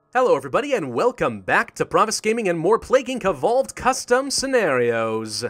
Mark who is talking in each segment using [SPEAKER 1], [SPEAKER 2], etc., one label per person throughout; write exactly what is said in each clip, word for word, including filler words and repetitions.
[SPEAKER 1] Hello everybody and welcome back to Pravus Gaming and more Plague Incorporated Evolved Custom Scenarios.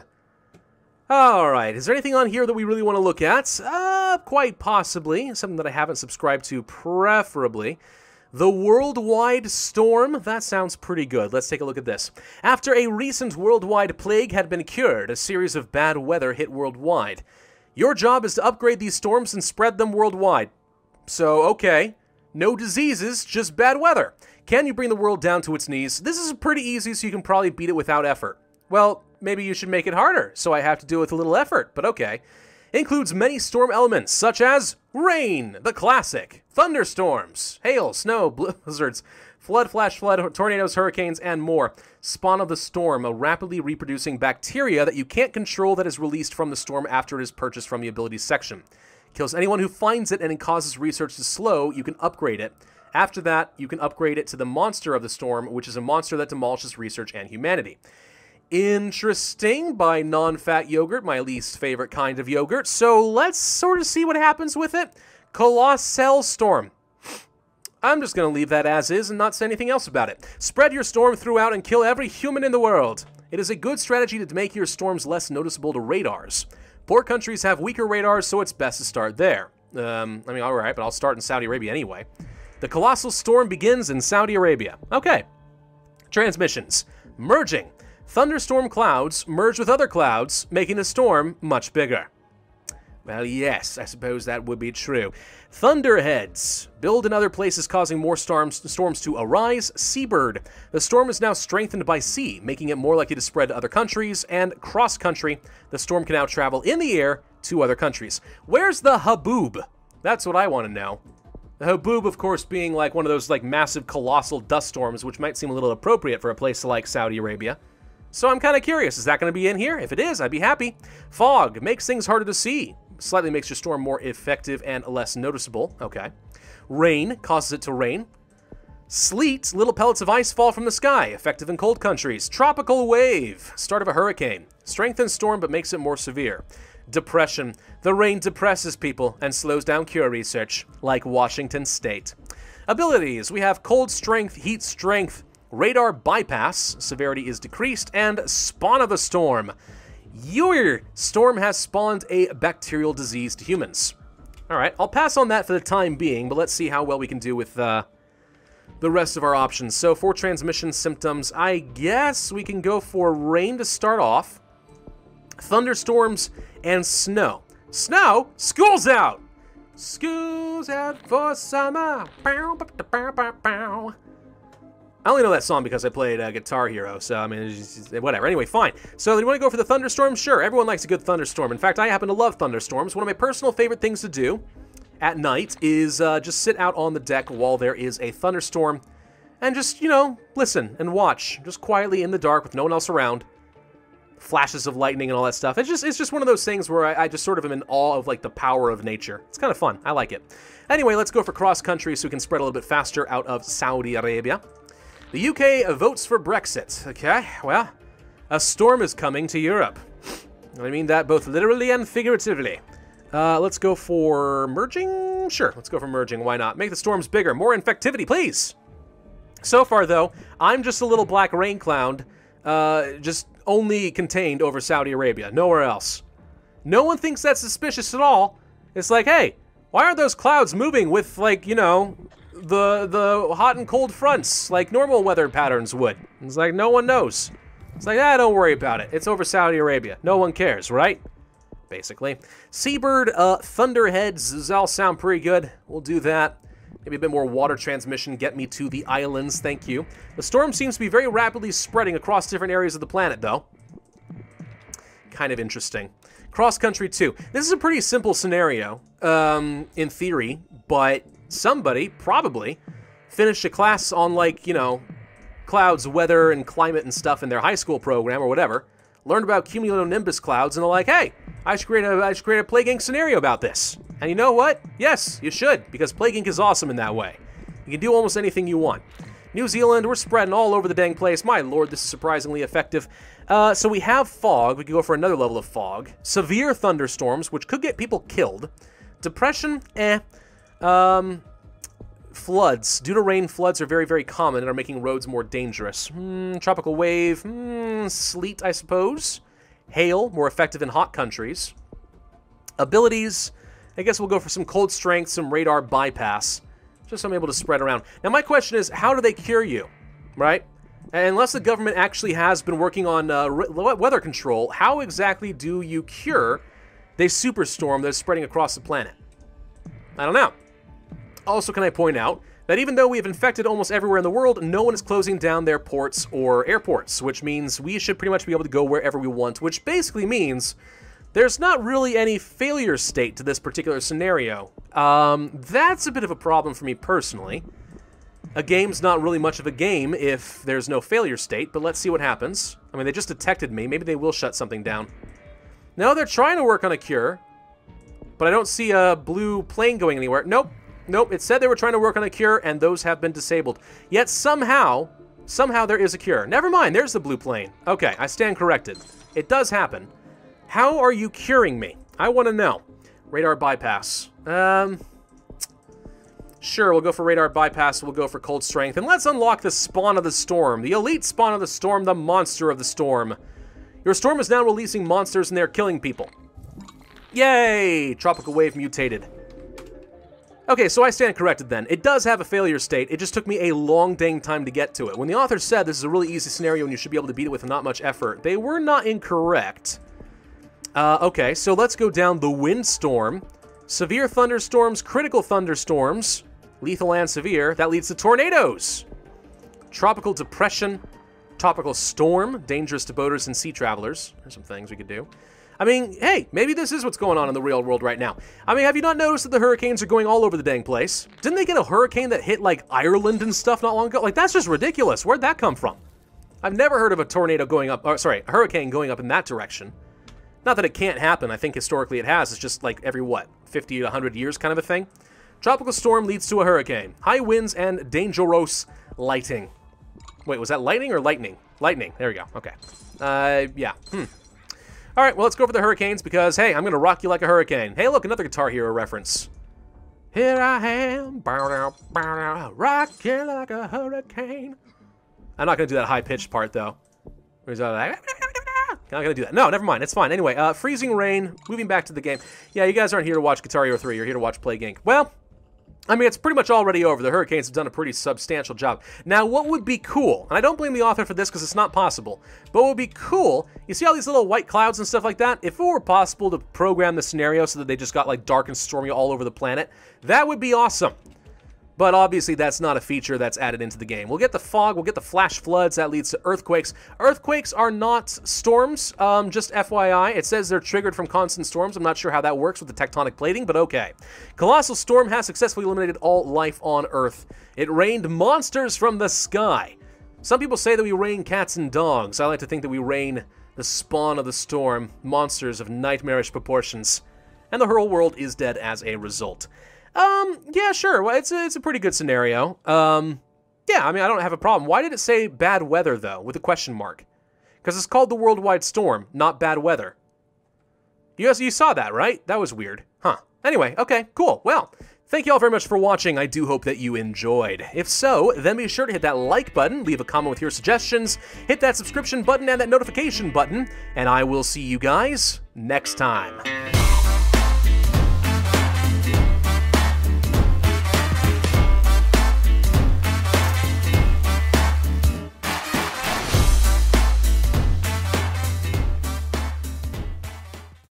[SPEAKER 1] Alright, is there anything on here that we really want to look at? Uh, quite possibly. Something that I haven't subscribed to, preferably. The Worldwide Storm. That sounds pretty good. Let's take a look at this. After a recent worldwide plague had been cured, a series of bad weather hit worldwide. Your job is to upgrade these storms and spread them worldwide. So, okay. No diseases, just bad weather. Can you bring the world down to its knees? This is pretty easy, so you can probably beat it without effort. Well, maybe you should make it harder, so I have to do it with a little effort, but okay. Includes many storm elements, such as rain, the classic, thunderstorms, hail, snow, blizzards, flood, flash flood, tornadoes, hurricanes, and more. Spawn of the storm, a rapidly reproducing bacteria that you can't control that is released from the storm after it is purchased from the abilities section. Kills anyone who finds it and it causes research to slow. You can upgrade it. After that, you can upgrade it to the Monster of the Storm, which is a monster that demolishes research and humanity. Interesting, by non-fat yogurt, my least favorite kind of yogurt. So let's sort of see what happens with it. Colossal Storm. I'm just going to leave that as is and not say anything else about it. Spread your storm throughout and kill every human in the world. It is a good strategy to make your storms less noticeable to radars. Poor countries have weaker radars, so it's best to start there. Um, I mean, alright, but I'll start in Saudi Arabia anyway. The Colossal Storm begins in Saudi Arabia. Okay. Transmissions. Merging. Thunderstorm clouds merge with other clouds, making the storm much bigger. Well, yes, I suppose that would be true. Thunderheads. Build in other places, causing more storms, storms to arise. Seabird. The storm is now strengthened by sea, making it more likely to spread to other countries. And cross-country. The storm can now travel in the air to other countries. Where's the Haboob? That's what I want to know. The Haboob, of course, being like one of those like massive, colossal dust storms, which might seem a little appropriate for a place like Saudi Arabia. So I'm kind of curious, is that going to be in here? If it is, I'd be happy. Fog makes things harder to see. Slightly makes your storm more effective and less noticeable. Okay. Rain causes it to rain. Sleet, little pellets of ice fall from the sky, effective in cold countries. Tropical wave, start of a hurricane. Strengthens storm but makes it more severe. Depression, the rain depresses people and slows down cure research, like Washington State. Abilities, we have cold strength, heat strength, radar bypass, severity is decreased, and spawn of a storm. Your storm has spawned a bacterial disease to humans. Alright, I'll pass on that for the time being, but let's see how well we can do with uh, the rest of our options. So for transmission symptoms, I guess we can go for rain to start off. Thunderstorms and snow. Snow? School's out! School's out for summer. Bow, bow, bow, bow, bow. I only know that song because I played uh, Guitar Hero, so I mean, it's just, whatever. Anyway, fine. So, you want to go for the thunderstorm? Sure, everyone likes a good thunderstorm. In fact, I happen to love thunderstorms. One of my personal favorite things to do at night is uh, just sit out on the deck while there is a thunderstorm and just, you know, listen and watch. Just quietly in the dark with no one else around. Flashes of lightning and all that stuff. It's just it's just one of those things where I, I just sort of am in awe of like the power of nature. It's kind of fun. I like it. Anyway, let's go for cross country so we can spread a little bit faster out of Saudi Arabia. The U K votes for Brexit. Okay, well, a storm is coming to Europe. I mean that both literally and figuratively. Uh, let's go for merging? Sure, let's go for merging. Why not? Make the storms bigger. More infectivity, please. So far, though, I'm just a little black rain cloud, uh, just only contained over Saudi Arabia, nowhere else. No one thinks that's suspicious at all. It's like, hey, why aren't those clouds moving with, like, you know, the the hot and cold fronts, like normal weather patterns would? It's like, no one knows. It's like, ah, don't worry about it. It's over Saudi Arabia. No one cares, right? Basically. Seabird, uh, Thunderheads, those all sound pretty good. We'll do that. Maybe a bit more water transmission, get me to the islands, thank you. The storm seems to be very rapidly spreading across different areas of the planet, though. Kind of interesting. Cross-country, too. This is a pretty simple scenario, um, in theory, but somebody, probably, finished a class on, like, you know, clouds, weather, and climate and stuff in their high school program or whatever, learned about cumulonimbus clouds, and they're like, hey, I should create a, I should create a Plague Incorporated scenario about this. And you know what? Yes, you should, because Plague Incorporated is awesome in that way. You can do almost anything you want. New Zealand, we're spreading all over the dang place. My lord, this is surprisingly effective. Uh, so we have fog. We could go for another level of fog. Severe thunderstorms, which could get people killed. Depression, eh. Um, floods. Due to rain, floods are very, very common and are making roads more dangerous. Hmm, tropical wave. Hmm, sleet, I suppose. Hail, more effective in hot countries. Abilities, I guess we'll go for some cold strength, some radar bypass. Just so I'm able to spread around. Now, my question is, how do they cure you, right? Unless the government actually has been working on uh, weather control, how exactly do you cure this superstorm that's spreading across the planet? I don't know. Also, can I point out that even though we have infected almost everywhere in the world, no one is closing down their ports or airports, which means we should pretty much be able to go wherever we want, which basically means there's not really any failure state to this particular scenario. Um, that's a bit of a problem for me personally. A game's not really much of a game if there's no failure state, but let's see what happens. I mean, they just detected me. Maybe they will shut something down. No, they're trying to work on a cure, but I don't see a blue plane going anywhere. Nope. Nope, it said they were trying to work on a cure, and those have been disabled. Yet somehow, somehow there is a cure. Never mind, there's the blue plane. Okay, I stand corrected. It does happen. How are you curing me? I want to know. Radar bypass. Um... Sure, we'll go for radar bypass, we'll go for cold strength, and let's unlock the spawn of the storm. The elite spawn of the storm, the monster of the storm. Your storm is now releasing monsters and they're killing people. Yay! Tropical wave mutated. Okay, so I stand corrected then. It does have a failure state, it just took me a long dang time to get to it. When the author said this is a really easy scenario and you should be able to beat it with not much effort, they were not incorrect. Uh, okay, so let's go down the windstorm. Severe thunderstorms, critical thunderstorms, lethal and severe, that leads to tornadoes. Tropical depression, tropical storm, dangerous to boaters and sea travelers. There's some things we could do. I mean, hey, maybe this is what's going on in the real world right now. I mean, have you not noticed that the hurricanes are going all over the dang place? Didn't they get a hurricane that hit, like, Ireland and stuff not long ago? Like, that's just ridiculous. Where'd that come from? I've never heard of a tornado going up, or sorry, a hurricane going up in that direction. Not that it can't happen. I think historically it has. It's just like every, what, fifty to one hundred years kind of a thing. Tropical storm leads to a hurricane. High winds and dangerous lighting. Wait, was that lightning or lightning? Lightning. There we go. Okay. Uh, yeah. Hmm. All right, well, let's go for the hurricanes because, hey, I'm going to rock you like a hurricane. Hey, look, another Guitar Hero reference. Here I am, rock you like a hurricane. I'm not going to do that high-pitched part, though. Where's that like... I'm not going to do that. No, never mind. It's fine. Anyway, uh, freezing rain, moving back to the game. Yeah, you guys aren't here to watch Guitar Hero three. You're here to watch Plague Incorporated. Well, I mean, it's pretty much already over. The Hurricanes have done a pretty substantial job. Now, what would be cool, and I don't blame the author for this because it's not possible, but what would be cool, you see all these little white clouds and stuff like that? If it were possible to program the scenario so that they just got like dark and stormy all over the planet, that would be awesome. But obviously, that's not a feature that's added into the game. We'll get the fog, we'll get the flash floods, that leads to earthquakes. Earthquakes are not storms, um, just F Y I. It says they're triggered from constant storms. I'm not sure how that works with the tectonic plating, but okay. Colossal storm has successfully eliminated all life on Earth. It rained monsters from the sky. Some people say that we rain cats and dogs. I like to think that we rain the spawn of the storm, monsters of nightmarish proportions. And the whole world is dead as a result. Um, yeah, sure. Well, it's a, it's a pretty good scenario. Um, yeah, I mean, I don't have a problem. Why did it say bad weather, though, with a question mark? Because it's called the worldwide storm, not bad weather. You guys, you saw that, right? That was weird. Huh. Anyway, okay, cool. Well, thank you all very much for watching. I do hope that you enjoyed. If so, then be sure to hit that like button, leave a comment with your suggestions, hit that subscription button and that notification button, and I will see you guys next time.